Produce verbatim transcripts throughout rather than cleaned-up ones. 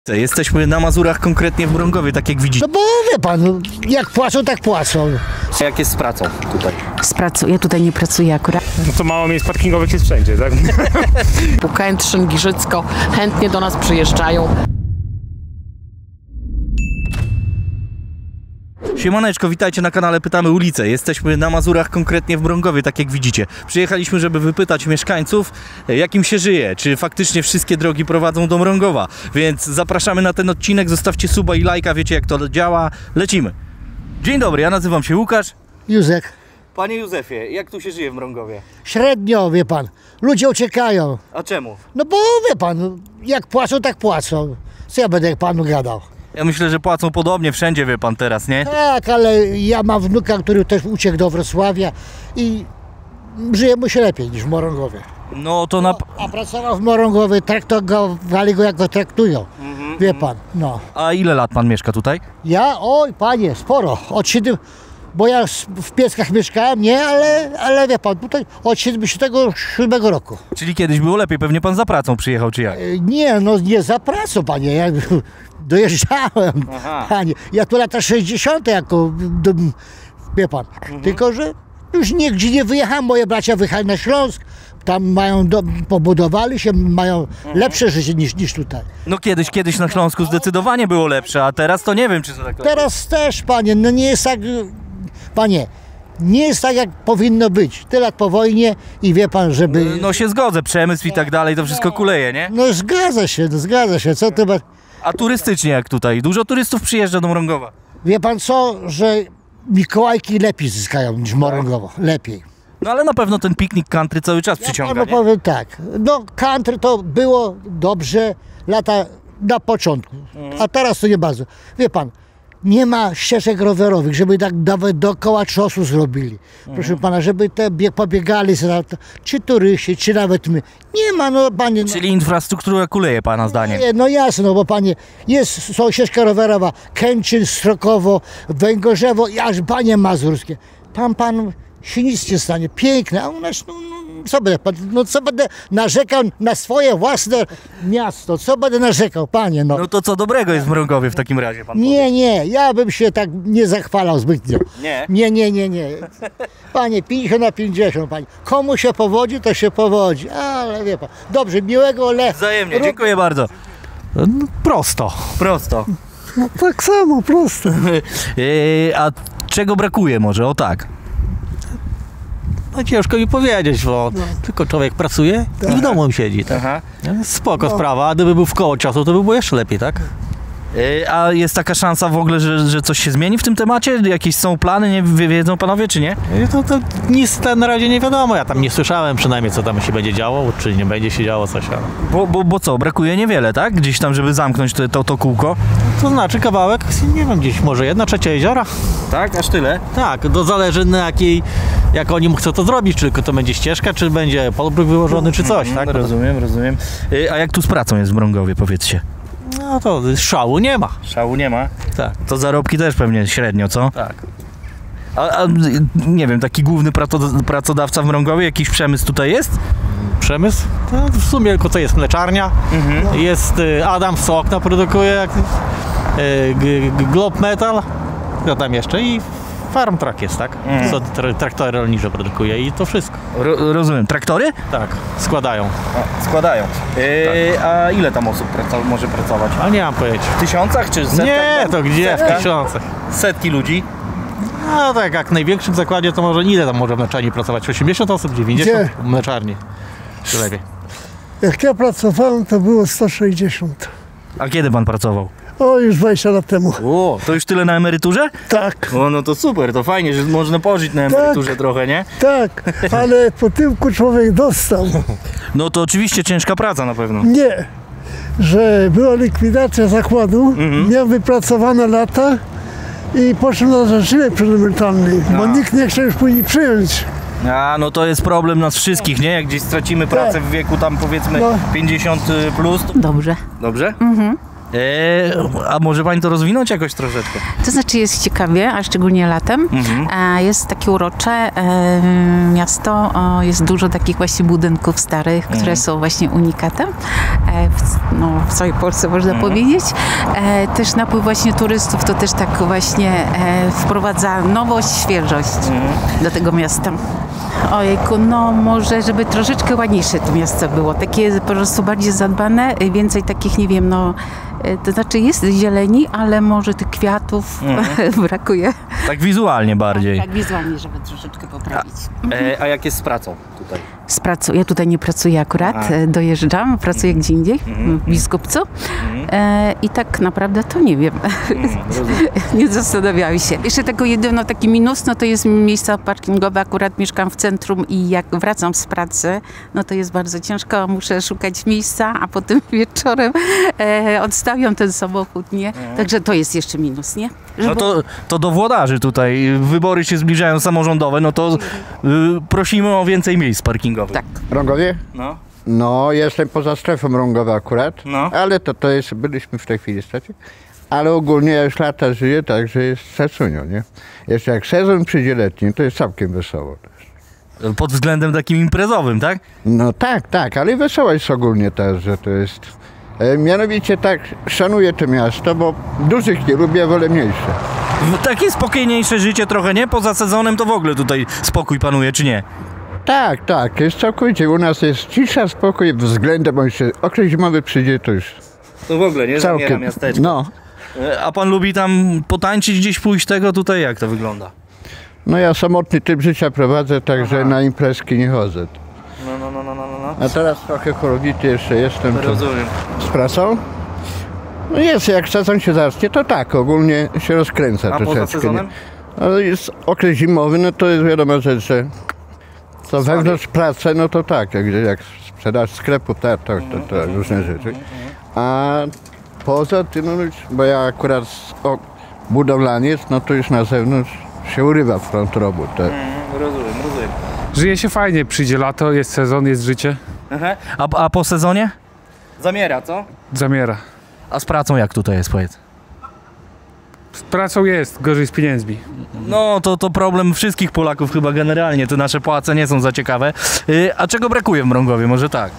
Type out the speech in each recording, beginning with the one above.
Jesteśmy na Mazurach, konkretnie w Mrągowie, tak jak widzicie. No bo wie pan, jak płacą, tak płacą. A jak jest z pracą tutaj? Z pracą, ja tutaj nie pracuję akurat. No to mało miejsc parkingowych jest wszędzie, tak? Kętrzyn, Giżycko chętnie do nas przyjeżdżają. Siemaneczko, witajcie na kanale Pytamy Ulicę. Jesteśmy na Mazurach, konkretnie w Mrągowie, tak jak widzicie. Przyjechaliśmy, żeby wypytać mieszkańców, jak im się żyje, czy faktycznie wszystkie drogi prowadzą do Mrągowa. Więc zapraszamy na ten odcinek, zostawcie suba i lajka, wiecie jak to działa. Lecimy. Dzień dobry, ja nazywam się Łukasz. Józek. Panie Józefie, jak tu się żyje w Mrągowie? Średnio, wie pan. Ludzie uciekają. A czemu? No bo wie pan, jak płacą, tak płacą. Co ja będę panu gadał? Ja myślę, że płacą podobnie wszędzie, wie pan teraz, nie? Tak, ale ja mam wnuka, który też uciekł do Wrocławia i żyje mu się lepiej niż w Mrągowie. No to na... A pracował w Mrągowie, traktowali go jak go traktują. Mhm, Wie pan, no. A ile lat pan mieszka tutaj? Ja? Oj, panie, sporo. Od siedem, bo ja w Pieskach mieszkałem, nie, ale, ale wie pan, tutaj od siedemdziesiątego siódmego roku. Czyli kiedyś było lepiej, pewnie pan za pracą przyjechał, czy jak? E, Nie, no nie za pracą, panie. Ja dojeżdżałem, Aha. panie. Ja tu lata sześćdziesiąte jako, do, wie pan. Mhm. Tylko, że już nigdzie nie wyjechałem. Moje bracia wyjechali na Śląsk. Tam mają, do, pobudowali się, mają Mhm. lepsze życie niż, niż tutaj. No kiedyś, kiedyś na Śląsku zdecydowanie było lepsze, a teraz to nie wiem, czy to tak lepiej. Teraz też, panie, no nie jest tak, panie, nie jest tak, jak powinno być. Tyle lat po wojnie i wie pan, żeby... No się zgodzę, przemysł i tak dalej, to wszystko kuleje, nie? No zgadza się, no zgadza się. Co to... A turystycznie jak tutaj? Dużo turystów przyjeżdża do Mrągowa. Wie pan co, że Mikołajki lepiej zyskają niż Mrągowo. Lepiej. No ale na pewno ten piknik country cały czas Ja przyciąga, panu nie? powiem tak, no country to było dobrze lata na początku, a teraz to nie bardzo. Wie pan, nie ma ścieżek rowerowych, żeby tak nawet dookoła czosu zrobili. Proszę pana, żeby te bieg, pobiegali sobie, czy turyści, czy nawet my. Nie ma, no panie. No, Czyli infrastruktura kuleje, pana zdaniem. nie, no jasno, no bo panie, jest są ścieżka rowerowa, Kętrzyn, Strokowo, Węgorzewo i aż Banie Mazurskie. Tam pan się nic nie stanie, piękne, a u nas, no, no, co będę, pan- no co będę narzekał na swoje własne miasto, co będę narzekał, panie, no. No to co dobrego jest w Mrągowie w takim razie, pan powie? Nie, nie, ja bym się tak nie zachwalał zbytnio. Nie? Nie, nie, nie, nie. Panie, pięćdziesiąt na pięćdziesiąt, panie. Komu się powodzi, to się powodzi, ale wie pan. Dobrze, miłego le... Wzajemnie, rób- dziękuję bardzo. No, prosto. Prosto. No, tak samo, prosto. Yy, a czego brakuje może, o tak? No ciężko mi powiedzieć, bo tylko człowiek pracuje i w domu siedzi. Tak? Aha. No, spoko sprawa, a gdyby był w koło czasu, to by było jeszcze lepiej, tak? Yy, a jest taka szansa w ogóle, że, że coś się zmieni w tym temacie? Jakieś są plany, nie wie- wiedzą panowie, czy nie? I To, to nic ten na razie nie wiadomo, ja tam nie słyszałem przynajmniej, co tam się będzie działo, czy nie będzie się działo coś. Ale... Bo, bo, bo co, brakuje niewiele, tak? Gdzieś tam, żeby zamknąć to, to, to kółko? To znaczy kawałek, nie wiem, gdzieś może jedna trzecia jeziora? Tak, aż tyle? Tak, to zależy na jakiej, jak oni chcą to zrobić, czy tylko to będzie ścieżka, czy będzie podbróg wyłożony, czy coś, tak? Rozumiem, rozumiem. Yy, a jak tu z pracą jest w Mrągowie, powiedzcie? No to szału nie ma, Szału nie ma? tak, To zarobki też pewnie średnio, co? tak. A, a nie wiem, taki główny praco- pracodawca w Mrągowie, jakiś przemysł tutaj jest? Przemysł? To w sumie tylko to jest mleczarnia, jest y, Adam Sokna produkuje, jak, y, g, g, Globe Metal, co tam jeszcze i Farm Truck jest, tak? Co tra, traktory rolnicze produkuje i to wszystko. Ro- rozumiem. Traktory? Tak, składają. A, składają. Yy, A ile tam osób praca- może pracować? A nie mam pojęcia. W tysiącach czy setkach? Nie, to gdzie? W Setka? tysiącach. Setki ludzi. No tak, jak w największym zakładzie to może ile tam może w mleczarni pracować? osiemdziesiąt osób, dziewięćdziesiąt w mleczarni. Czy lepiej? Jak ja pracowałem, to było sto sześćdziesiąt. A kiedy pan pracował? O, już dwadzieścia lat temu. O, to już tyle na emeryturze? Tak, O, no to super, to fajnie, że można pożyć na emeryturze trochę, nie? tak, ale po tyłku człowiek dostał. No to oczywiście ciężka praca na pewno. Nie, że była likwidacja zakładu, miał wypracowane lata i poszedł na zaczynek przedemerytalny, bo A. nikt nie chciał już później przyjąć. A, no to jest problem nas wszystkich, nie? Jak gdzieś stracimy pracę w wieku tam powiedzmy No. pięćdziesiąt plus. To... Dobrze. Dobrze? Eee, a może pani to rozwinąć jakoś troszeczkę? To znaczy jest ciekawie, a szczególnie latem. Mhm. E, Jest takie urocze e, miasto, o, jest dużo takich właśnie budynków starych, które Mhm. są właśnie unikatem e, w, no, w całej Polsce można Mhm. powiedzieć. E, Też napływ właśnie turystów to też tak właśnie e, wprowadza nowość, świeżość Mhm. do tego miasta. Ojejku, no może, żeby troszeczkę ładniejsze to miasto było, takie po prostu bardziej zadbane, więcej takich, nie wiem, no, e, to znaczy jest zieleni, ale może tych kwiatów brakuje. Tak wizualnie bardziej. Tak, wizualnie, żeby troszeczkę poprawić. Eee, a jak jest z pracą tutaj? Z pracą, ja tutaj nie pracuję akurat, A. e, dojeżdżam, pracuję gdzie indziej, w Biskupcu e, i tak naprawdę to nie wiem, nie zastanawiałam się. Jeszcze tego jedyno taki minus, no to jest miejsca parkingowe, akurat mieszkam w centrum i jak wracam z pracy, no to jest bardzo ciężko, muszę szukać miejsca, a potem wieczorem e, odstawiam ten samochód, nie? Także to jest jeszcze minus, nie? No Żeby- to, to do włodarzy tutaj, wybory się zbliżają samorządowe, no to y, prosimy o więcej miejsc parkingowych. Tak. Rągowie? No. No, jestem poza strefą Rągowa akurat, No. ale to, to jest, byliśmy w tej chwili w strefie, ale ogólnie ja już lata żyję, także jest szacunio, nie? Jeszcze jak sezon przyjdzie letni, to jest całkiem wesoło. Pod względem takim imprezowym, tak? No tak, tak, ale wesoło jest ogólnie też, że to jest... E, mianowicie tak, szanuję to miasto, bo dużych nie lubię, wolę mniejsze. Takie spokojniejsze życie trochę, nie? Poza sezonem to w ogóle tutaj spokój panuje, czy nie? Tak, tak, jest całkowicie, u nas jest cisza, spokój, względem, bo jeszcze okres zimowy przyjdzie, to już To w ogóle, nie? Zamiera całkiem... miasteczko. No, E, A pan lubi tam potańczyć, gdzieś pójść tego? Tutaj jak to wygląda? no ja samotny typ życia prowadzę, także Aha. na imprezki nie chodzę. No, no, no, no, no, no. A teraz trochę chorowity jeszcze jestem to Rozumiem. z pracą. No jest, jak sezon się zacznie, to tak, ogólnie się rozkręca A troszeczkę. poza sezonem? Nie? Ale jest okres zimowy, no to jest wiadoma rzecz, że to wewnątrz pracy, no to tak, jak, jak sprzedaż sklepów, tak, tak, to, to, to różne rzeczy. A poza tym, no, już- bo ja akurat o, budowlaniec, no to już na zewnątrz się urywa front robót. Tak. Rozumiem, rozumiem. Żyje się fajnie, przyjdzie lato, jest sezon, jest życie, Aha. A, a po sezonie? Zamiera, co? zamiera. A z pracą jak tutaj jest, powiedz? Z pracą jest, gorzej z pieniędzmi. No, to, to problem wszystkich Polaków chyba generalnie, te nasze płace nie są za ciekawe. Yy, a czego brakuje w Mrągowie? Może tak?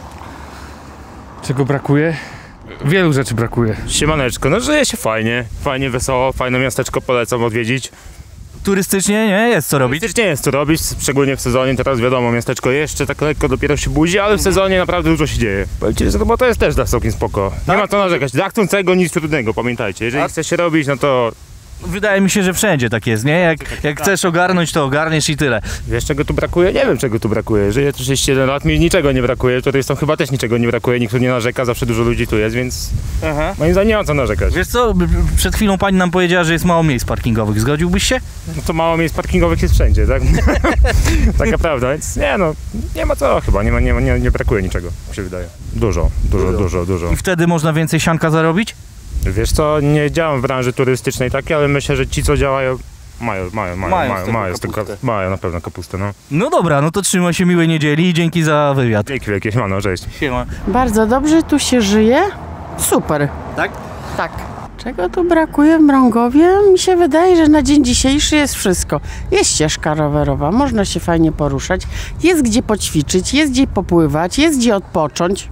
Czego brakuje? Wielu rzeczy brakuje. Siemaneczko, no żyje się fajnie, fajnie, wesoło, fajne miasteczko, polecam odwiedzić. Turystycznie nie jest co robić. Faktycznie jest co robić, szczególnie w sezonie, teraz wiadomo, miasteczko jeszcze tak lekko dopiero się budzi, ale w sezonie naprawdę dużo się dzieje. Powiedzcie, że to, bo to jest też dla całkiem spoko. Nie ma co narzekać, dla chcącego nic trudnego, pamiętajcie, jeżeli A- chce się robić, no to Wydaje mi się, że wszędzie tak jest, nie? Jak, jak chcesz ogarnąć, to ogarniesz i tyle. wiesz czego tu brakuje? Nie wiem czego tu brakuje, żyję trzydzieści jeden lat, mi niczego nie brakuje, turystom chyba też niczego nie brakuje, nikt tu nie narzeka, zawsze dużo ludzi tu jest, więc Aha. moim zdaniem nie ma co narzekać. Wiesz co, b- b- przed chwilą pani nam powiedziała, że jest mało miejsc parkingowych. Zgodziłbyś się? No to mało miejsc parkingowych jest wszędzie, tak? Taka prawda, więc nie no, nie ma co chyba, nie, ma, nie, ma, nie, nie brakuje niczego, mi się wydaje. Dużo, dużo, dużo, dużo. I wtedy można więcej sianka zarobić? Wiesz co, nie działam w branży turystycznej takiej, ale myślę, że ci co działają mają, mają, mają, Mają z mają, tego mają, z tego, kapustę. mają na pewno kapustę, no. No dobra, no to trzymaj się miłej niedzieli i dzięki za wywiad. Dzięki wielkie, siemano, cześć. Siema. Bardzo dobrze tu się żyje. Super. Tak? Tak. Czego tu brakuje w Mrągowie? Mi się wydaje, że na dzień dzisiejszy jest wszystko. Jest ścieżka rowerowa, można się fajnie poruszać, jest gdzie poćwiczyć, jest gdzie popływać, jest gdzie odpocząć.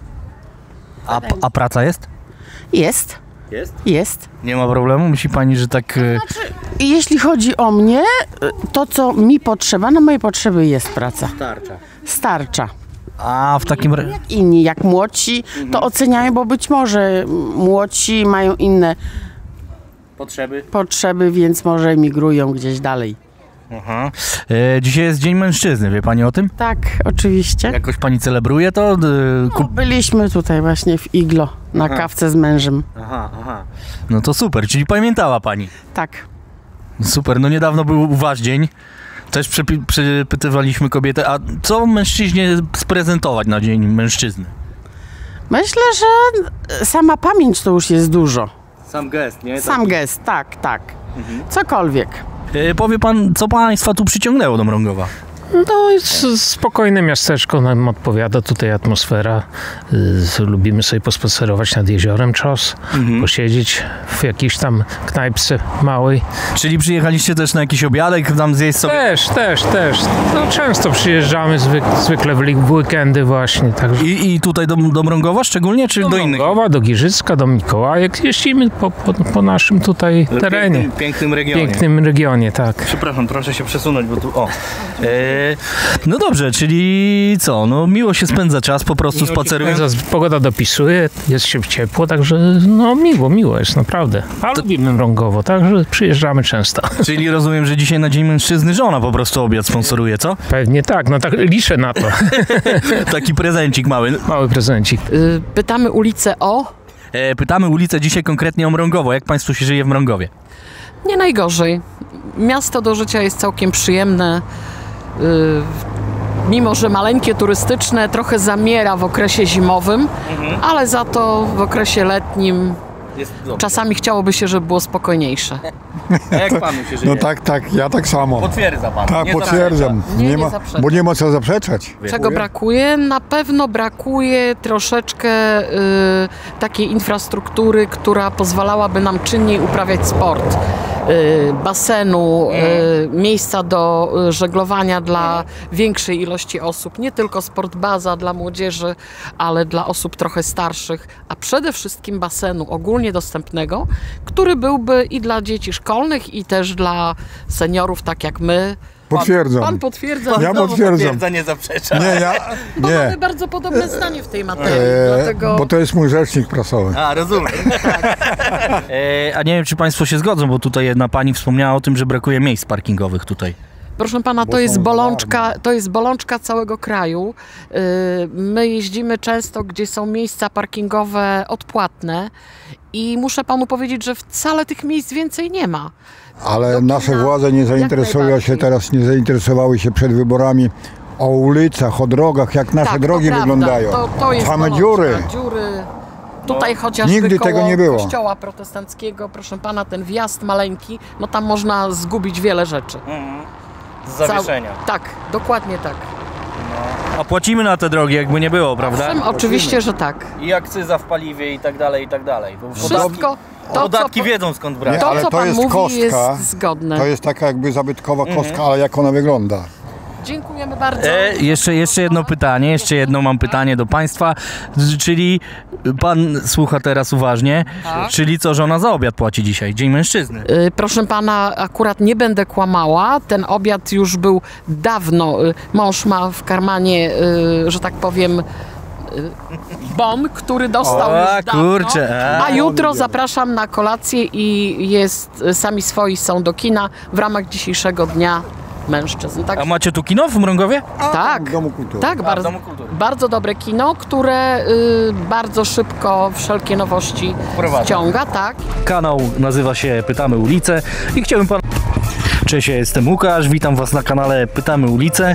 A, a praca jest? Jest, Jest. jest. Nie ma problemu? Myśli pani, że tak... e, I jeśli chodzi o mnie, to co mi potrzeba, na moje potrzeby jest praca. Starcza. Starcza. A w takim... ra- Inni, jak młodsi, to oceniają, bo być może młodsi mają inne Potrzeby. potrzeby, więc może emigrują gdzieś dalej. Aha. E, dzisiaj jest Dzień Mężczyzny, wie pani o tym? Tak, oczywiście. Jakoś pani celebruje to? E, No, kup... byliśmy tutaj właśnie w Iglo na Aha. kawce z mężem. Aha, aha. No to super, czyli pamiętała pani. Tak. Super, no niedawno był wasz dzień. Też przypi- przypytywaliśmy kobietę, a co mężczyźnie sprezentować na Dzień Mężczyzny? Myślę, że sama pamięć to już jest dużo. Sam gest, nie? Sam gest, tak, tak. Cokolwiek. E, powie pan, co państwa tu przyciągnęło do Mrągowa? No, jest spokojne miasteczko, nam odpowiada tutaj atmosfera. Y, lubimy sobie pospacerować nad jeziorem czas, mhm. posiedzieć w jakiejś tam knajpce małej. Czyli przyjechaliście też na jakiś obiadek, tam zjeść sobie? Też, też, też. No, często przyjeżdżamy zwyk, zwykle w, w weekendy właśnie. Także. I, I tutaj do, do Mrągowa szczególnie, czy do, do innych? Do Mrągowa, do Giżycka, do Mikołajek. Jeździmy po, po, po naszym tutaj terenie. Pięknym, pięknym regionie. Pięknym regionie, tak. Przepraszam, proszę się przesunąć, bo tu, o. E, no dobrze, czyli co, no miło się spędza czas, po prostu spacerując. Pogoda dopisuje, jest się ciepło, także no miło, miło jest, naprawdę. A to... lubimy Mrągowo, także przyjeżdżamy często. Czyli rozumiem, że dzisiaj na Dzień Mężczyzny żona po prostu obiad sponsoruje, co? Pewnie tak, no tak liczę na to. Taki prezencik mały. Mały prezencik. Y, pytamy ulicę o... E, pytamy ulicę dzisiaj konkretnie o Mrągowo. Jak Państwu się żyje w Mrągowie? Nie najgorzej. Miasto do życia jest całkiem przyjemne. Yy, mimo że maleńkie, turystyczne, trochę zamiera w okresie zimowym, mhm. ale za to w okresie letnim jest czasami chciałoby się, żeby było spokojniejsze. A jak Panu się żyje? No tak, tak, ja tak samo. Potwierdza Pan? Tak, nie potwierdzam. Nie, nie nie ma, zaprzeczam. bo nie ma co zaprzeczać. Czego brakuje? Na pewno brakuje troszeczkę y, takiej infrastruktury, która pozwalałaby nam czynniej uprawiać sport. Y, basenu, y, miejsca do y, żeglowania dla większej ilości osób. Nie tylko sportbaza dla młodzieży, ale dla osób trochę starszych, a przede wszystkim basenu ogólnie dostępnego, który byłby i dla dzieci szkolnych, i też dla seniorów, tak jak my. Potwierdzam. Pan, pan potwierdza. Ja potwierdzam. Potwierdza, nie zaprzecza. Nie, ja, Bo nie. mamy bardzo podobne zdanie w tej materii, Eee, dlatego... Bo to jest mój rzecznik prasowy. A, rozumiem. e, a nie wiem, czy Państwo się zgodzą, bo tutaj jedna Pani wspomniała o tym, że brakuje miejsc parkingowych tutaj. Proszę pana, to jest bolączka, to jest bolączka całego kraju. My jeździmy często, gdzie są miejsca parkingowe odpłatne i muszę panu powiedzieć, że wcale tych miejsc więcej nie ma. Ale nasze władze nie zainteresują się teraz, nie zainteresowały się przed wyborami o ulicach, o drogach, jak nasze tak, drogi to wyglądają. To, to jest Same bolączka. dziury. dziury. Tutaj chociażby Nigdy koło tego nie było. kościoła protestanckiego, proszę pana, ten wjazd maleńki, no tam można zgubić wiele rzeczy. Mhm. Z zawieszenia. Cał... Tak, dokładnie tak. No. A płacimy na te drogi, jakby nie było, prawda? Owszem, oczywiście, że tak. I akcyza w paliwie i tak dalej, i tak dalej. Bo Wszystko... To, podatki co, wiedzą skąd brać. Nie, to, ale co to pan jest mówi, kostka, jest zgodne. To jest taka jakby zabytkowa Mhm. kostka, ale jak ona wygląda? Dziękujemy bardzo. E, jeszcze, jeszcze jedno pytanie, jeszcze jedno mam pytanie do Państwa, czyli Pan słucha teraz uważnie, Tak. czyli co żona za obiad płaci dzisiaj, Dzień Mężczyzny? Y, Proszę pana, akurat nie będę kłamała. Ten obiad już był dawno. y, Mąż ma w karmanie, y, że tak powiem, y, bon, który dostał O, już dawno. kurczę, a. A jutro zapraszam na kolację i jest y, Sami Swoi są do kina w ramach dzisiejszego Dnia Mężczyzn. Tak, A macie tu kino w Mrągowie? tak, W Domu Kultury. tak A, w bardzo, Domu Kultury. bardzo dobre kino, które y, bardzo szybko wszelkie nowości Wprowadza. wciąga, tak. Kanał nazywa się Pytamy Ulicę i chciałbym Pan... Cześć, ja jestem Łukasz, witam Was na kanale Pytamy Ulicę.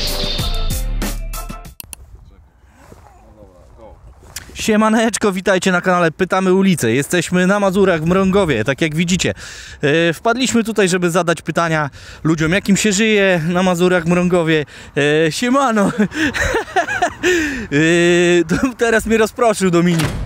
Siemaneczko, witajcie na kanale Pytamy Ulicę. Jesteśmy na Mazurach w Mrągowie, tak jak widzicie. E, wpadliśmy tutaj, żeby zadać pytania ludziom, jakim się żyje na Mazurach w Mrągowie. E, siemano! e, to teraz mnie rozproszył Dominik.